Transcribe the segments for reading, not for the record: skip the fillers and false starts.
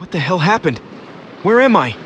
What the hell happened? Where am I?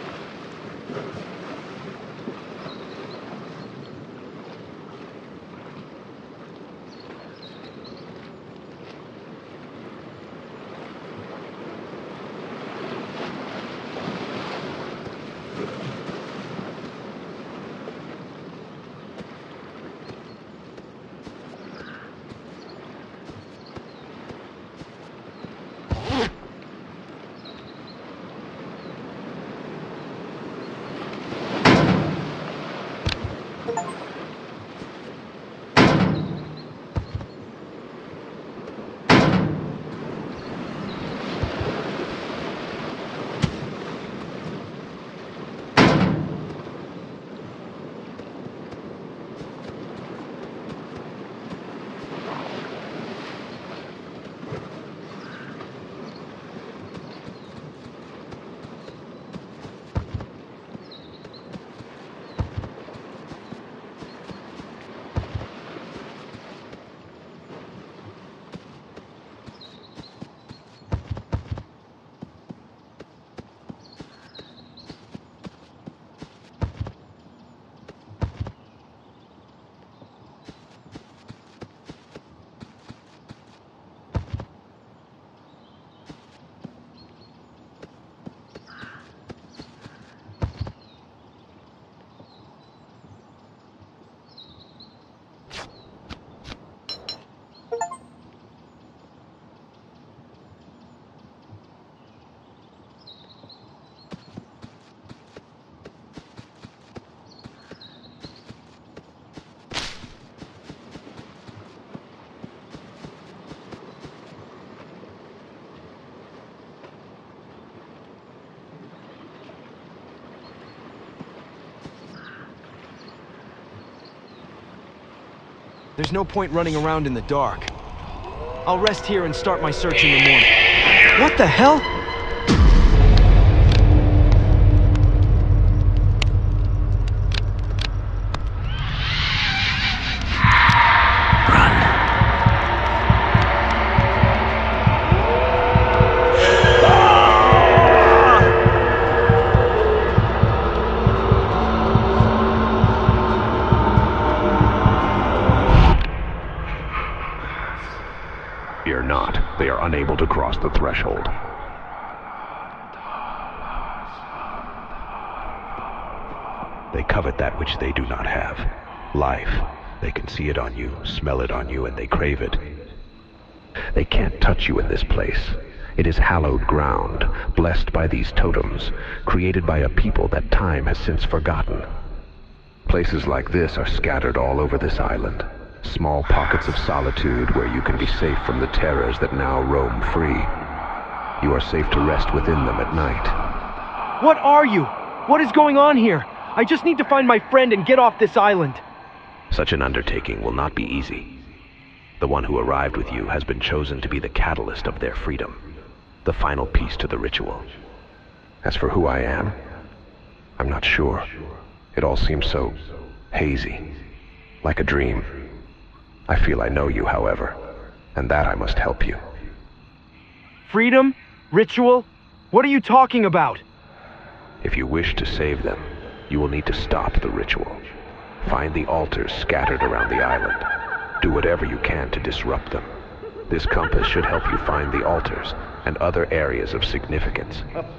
There's no point running around in the dark. I'll rest here and start my search in the morning. What the hell? Fear not. They are unable to cross the threshold. They covet that which they do not have. Life. They can see it on you, smell it on you, and they crave it. They can't touch you in this place. It is hallowed ground, blessed by these totems, created by a people that time has since forgotten. Places like this are scattered all over this island. Small pockets of solitude where you can be safe from the terrors that now roam free. You are safe to rest within them at night. What are you? What is going on here? I just need to find my friend and get off this island. Such an undertaking will not be easy. The one who arrived with you has been chosen to be the catalyst of their freedom, the final piece to the ritual. As for who I am, I'm not sure. It all seems so hazy, like a dream. I feel I know you, however, and that I must help you. Freedom? Ritual? What are you talking about? If you wish to save them, you will need to stop the ritual. Find the altars scattered around the island. Do whatever you can to disrupt them. This compass should help you find the altars and other areas of significance.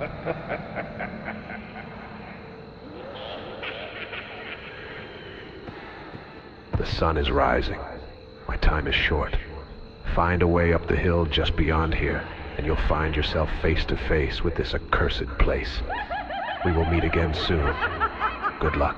The sun is rising. My time is short. Find a way up the hill just beyond here, and you'll find yourself face to face with this accursed place. We will meet again soon. Good luck.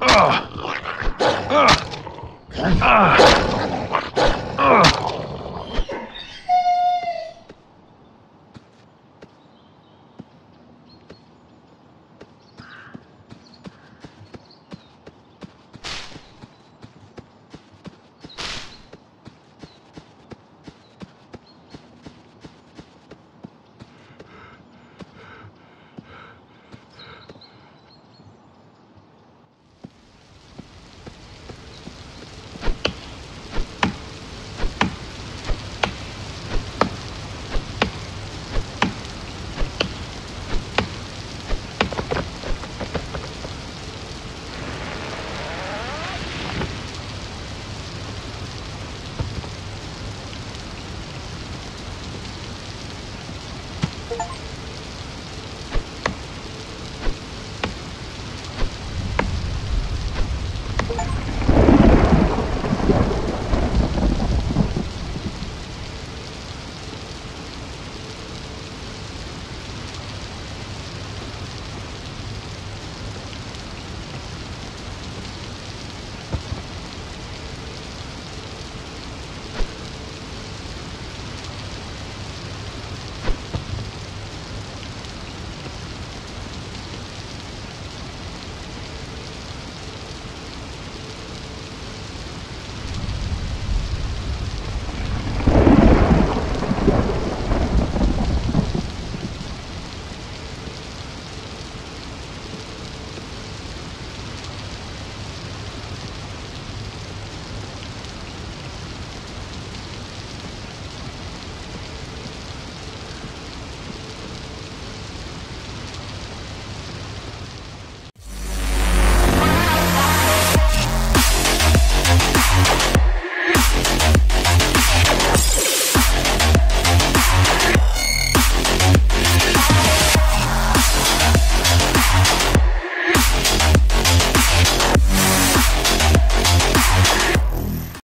Ah!